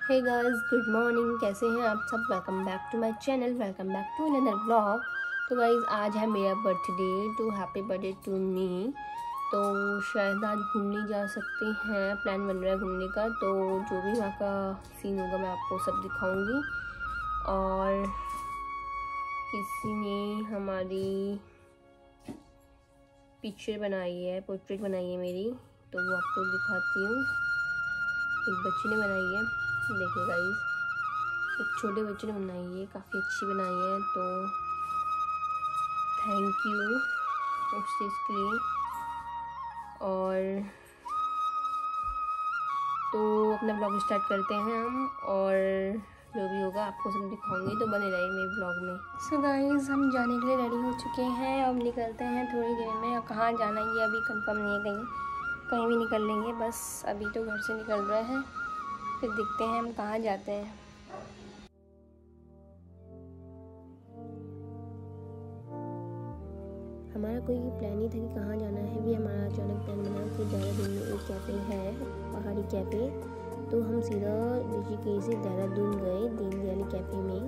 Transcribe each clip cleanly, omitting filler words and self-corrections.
Hey guys, good morning. कैसे हैं आप सब? Welcome back to my channel, welcome back to another blog. तो गाइस, आज है मेरा बर्थडे, तो हैप्पी बर्थडे टू मी। तो शायद आज घूमने जा सकते हैं, प्लान बन रहा है घूमने का। तो जो भी वहाँ का सीन होगा मैं आपको सब दिखाऊंगी। और किसी ने हमारी पिक्चर बनाई है, पोर्ट्रेट बनाई है मेरी, तो वो आपको दिखाती हूँ। एक बच्चे ने बनाई है, देखिए गाइस, एक छोटे बच्चे ने बनाई है, काफ़ी अच्छी बनाई है। तो थैंक यू उस चीज़ के लिए। और तो अपना ब्लॉग स्टार्ट करते हैं हम, और जो भी होगा आपको सब दिखाऊंगी, तो बने रहिए मेरे ब्लॉग में। सो गाइस, हम जाने के लिए रेडी हो चुके हैं, अब निकलते हैं थोड़ी देर में। और कहाँ जाना है ये अभी कंफर्म नहीं है, कहीं भी निकल लेंगे, बस अभी तो घर से निकल रहे हैं, फिर देखते हैं हम कहाँ जाते हैं। हमारा कोई प्लान नहीं था कि कहाँ जाना है, भी हमारा अचानक प्लान बना कि देहरादून में एक कैफ़े है, पहाड़ी कैफ़े। तो हम सीधा ऋषिकेश से देहरादून गए, दीनदयाली कैफ़े में।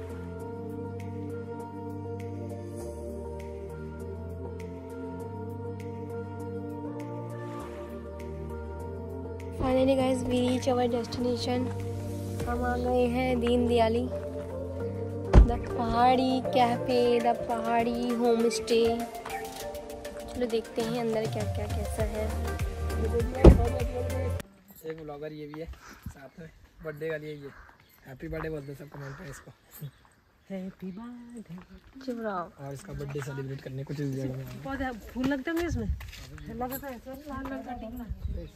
Finally guys, we reach our destination. हम आ गए हैं Deendayali, the Pahadi cafe, the Pahadi home stay. चलो देखते हैं अंदर क्या क्या कैसा है। एक ब्लॉगर ये भी है साथ में, बर्थडे का लिए ये हैप्पी बर्थडे बोलते सब कमेंट पे इसको, हैप्पी बर्थडे। चुप रहो। और इसका बर्थडे सेलिब्रेट करने कुछ इस जगह में पौधे फूल लगते होंगे इसमें, लगता है ऐसे लाल लाल cutting.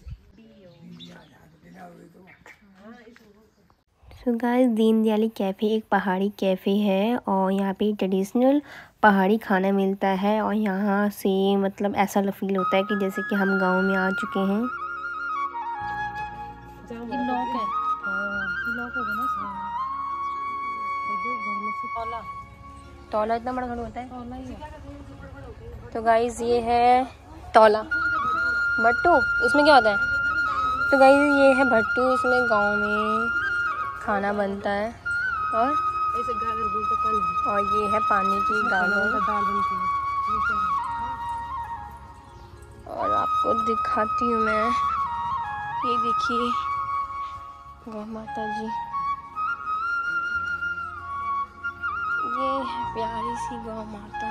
So guys, Deendayali cafe एक पहाड़ी कैफ़े है, और यहाँ पे ट्रेडिशनल पहाड़ी खाना मिलता है। और यहाँ से मतलब ऐसा फील होता है कि जैसे कि हम गांव में आ चुके हैं। ये लॉक है, ये लॉक होगा ना। घर में से तौला तौला इतना बड़ा घर होता है। तौला ही है। तो गाइस, ये है तौला भट्टू। इसमें क्या होता है? तो गाइस, ये है भट्टू, इसमें गांव में खाना बनता है। और ऐसे गागर बोलते पानी, और ये है पानी की गागर। दाल बनती है। और आपको दिखाती हूँ मैं, ये देखिए गौ माता जी, ये है प्यारी सी गौ माता।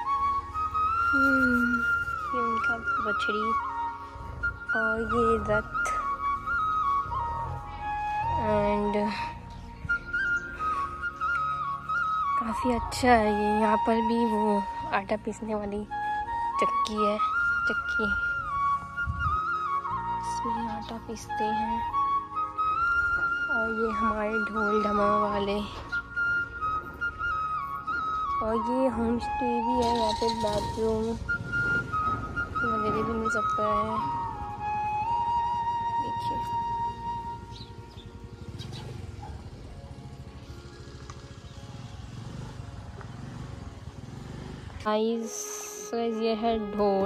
ये उनका बछड़ी, और ये रथ। एंड काफ़ी अच्छा है ये। यहाँ पर भी वो आटा पीसने वाली चक्की है, चक्की, इसमें आटा पीसते हैं। और ये हमारे ढोल ढमा वाले। और ये होम स्टे भी है, यहाँ पे बाथरूम वगैरह भी मिल सकता है। देखिए, ये है ढोल,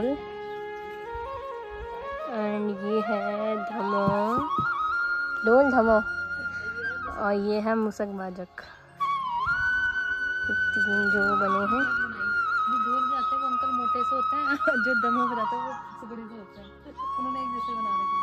एंड ये है धमा, ढोल धमा, और ये है मुसक बाजक। तीन जो बने हैं। जो ढोल बजाते हैं वो अंकल मोटे से होते हैं, जो दमा बजाते हैं वो सिगड़ी से होते हैं। उन्होंने एक जैसे बना रखे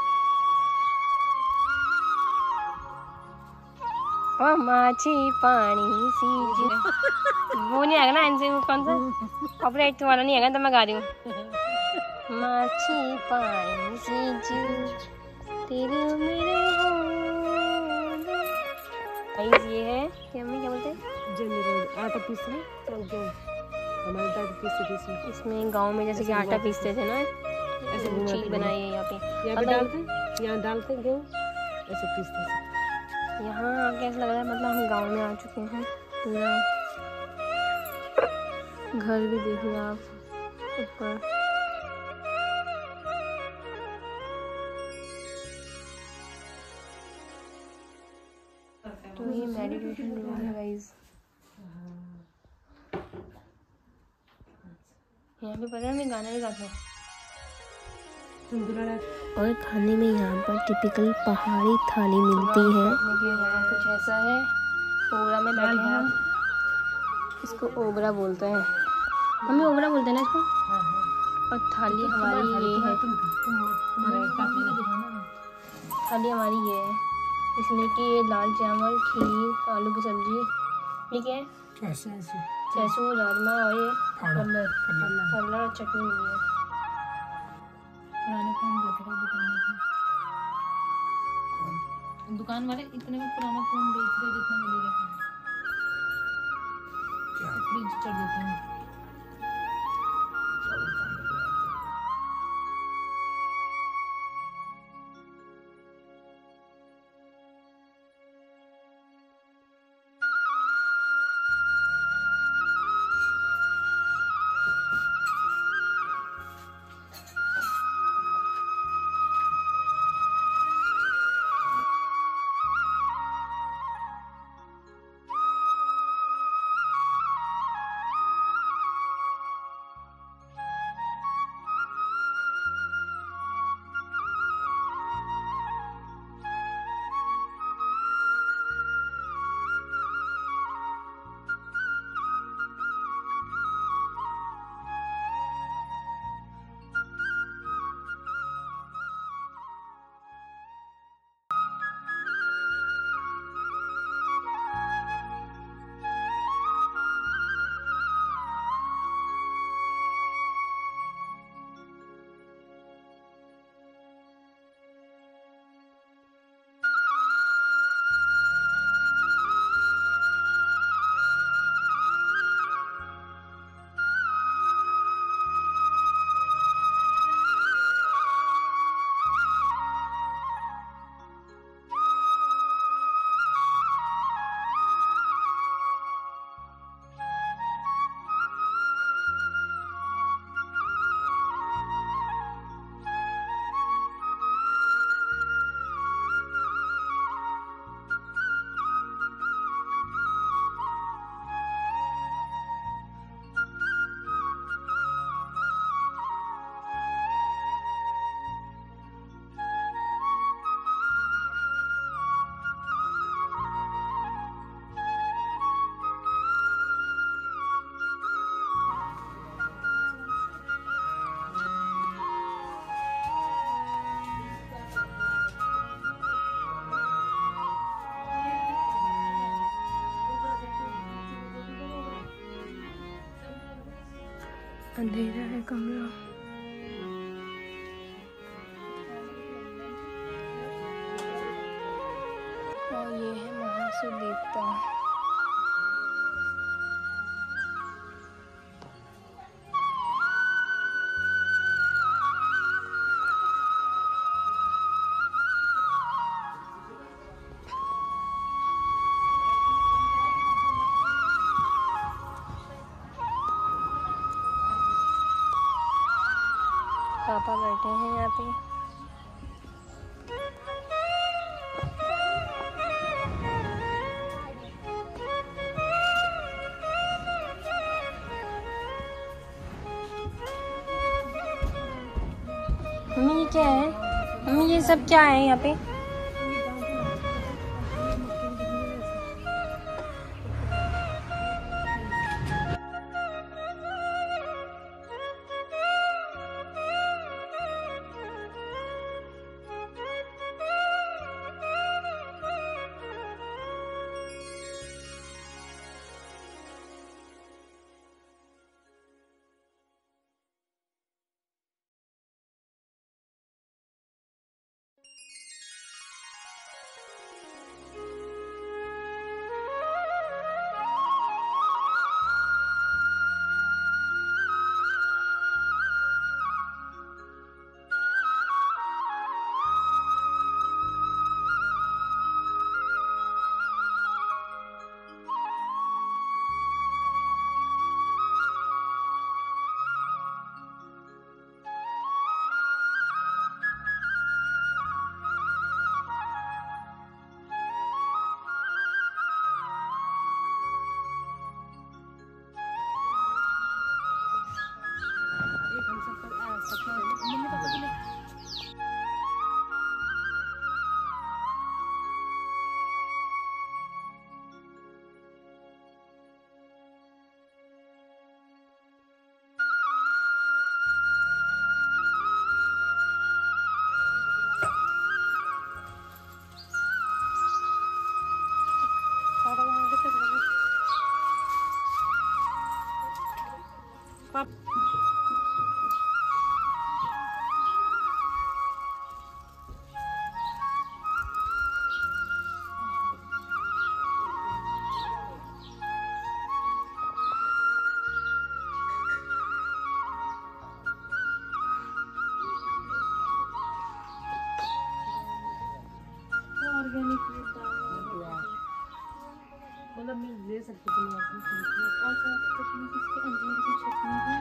हैं। ओ माची पानी सी वो नहीं आएगा ना इनसे, कौन सा कॉपीराइट तुम्हारा नहीं आएगा, तो मैं गा रही हूँ। माची पानी सी तेरे मेरे गाइस, ये है क्या, मम्मी क्या बोलते हैं, आटा पीसना, हमारे दादी पीसते थे इसमें गांव में जैसे कि आटा पीसते थे ना, ऐसे चीज बनाई है यहाँ पे डालते हैं, यहाँ डालते हैं गेहूँ, ऐसे पीसते हैं। यहाँ आके ऐसा लग रहा है मतलब हम गांव में आ चुके हैं। पूरा घर भी देखिए आप ऊपर। तो ये मेडिटेशन रूम है गाइस। यहाँ पे पता है मैं गाना भी गाता हूँ। और खाने में यहाँ पर टिपिकल पहाड़ी थाली मिलती है। यहाँ कुछ ऐसा है, ओगरा में बैठे हैं, इसको ओगरा बोलते हैं, मम्मी ओगरा बोलते हैं ना इसको। और थाली हमारी ये है, थाली हमारी ये है, इसमें कि ये दाल चावल, खीर, आलू की सब्जी, ठीक है, सरसों, राजमा और ये कलर और चटनी मिली है। दुकान वाले इतने में पुराना फोन बेच रहे जितना मिलेगा, फ्रिज चढ़ देते हैं। अंधेरा है कमरा। और ये है महासूर देवता। पापा बैठे हैं यहाँ पे। मम्मी ये क्या है? मम्मी ये सब क्या है यहाँ पे? मतलब मैं ले सकती हूँ और चटनी किसकी अंजीर की चटनी है।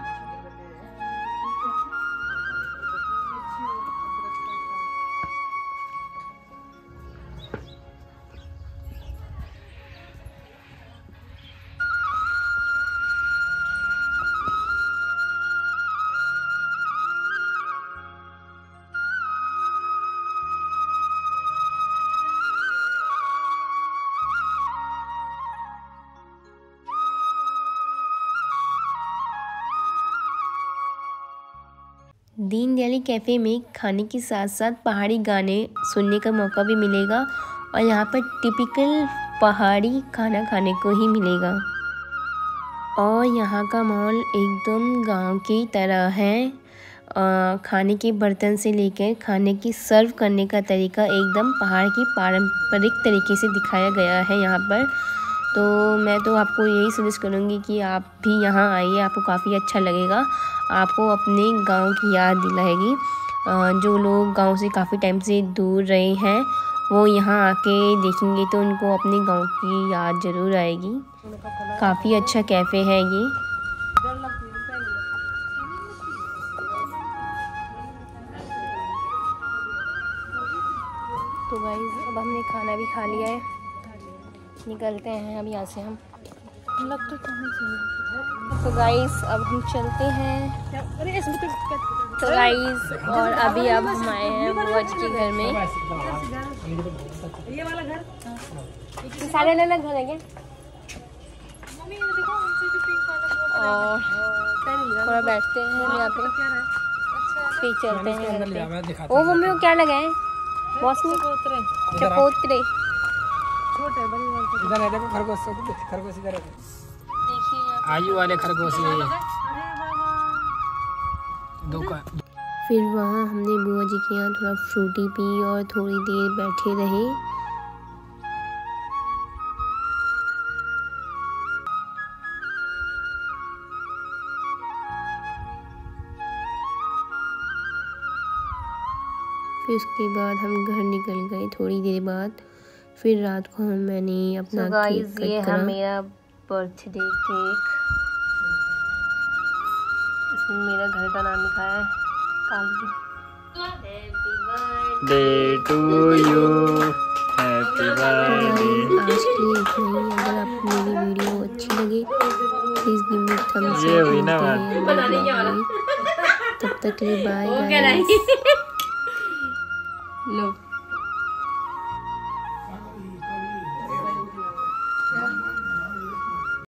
दीन दयाली कैफ़े में खाने के साथ साथ पहाड़ी गाने सुनने का मौका भी मिलेगा और यहाँ पर टिपिकल पहाड़ी खाना खाने को ही मिलेगा। और यहाँ का माहौल एकदम गांव की तरह है। खाने के बर्तन से लेकर खाने की सर्व करने का तरीका एकदम पहाड़ की पारंपरिक तरीके से दिखाया गया है यहाँ पर। तो मैं तो आपको यही सजेस्ट करूँगी कि आप भी यहाँ आइए, आपको काफ़ी अच्छा लगेगा, आपको अपने गांव की याद दिलाएगी। जो लोग गांव से काफ़ी टाइम से दूर रहे हैं वो यहाँ आके देखेंगे तो उनको अपने गांव की याद ज़रूर आएगी। काफ़ी अच्छा कैफ़े है ये। तो गाइस अब हमने खाना भी खा लिया है, निकलते हैं अब यहाँ से हम। तो गाइस अब हम चलते हैं। तो गाइस और अभी अब हम आए हैं बुआ जी के घर में। ये वाला घर सारे अलग अलग घर है क्या? और थोड़ा बैठते हैं यहाँ पे, फिर चलते हैं घर पे। ओ मम्मी को क्या लगा है? मौसमी चकोतरे। छोटे बड़ी इधर है, देखो खरगोश, खरगोश इधर है। देखिए आयु वाले खरगोश ये दो का। फिर वहाँ हमने बुआ जी के यहाँ थोड़ा फ्रूटी पी और थोड़ी देर बैठे रहे। फिर उसके बाद हम घर निकल गए थोड़ी देर बाद। फिर रात को मैंने अपना केक कट करा। मेरा बर्थडे केक, इसमें मेरा घर का नाम लिखा है Kali. Happy birthday to you, happy birthday. आज के लिए इतना ही। अगर आपको मेरी वीडियो अच्छी लगे please give me thumbs up. तब तक के लिए बाय गाइस। लो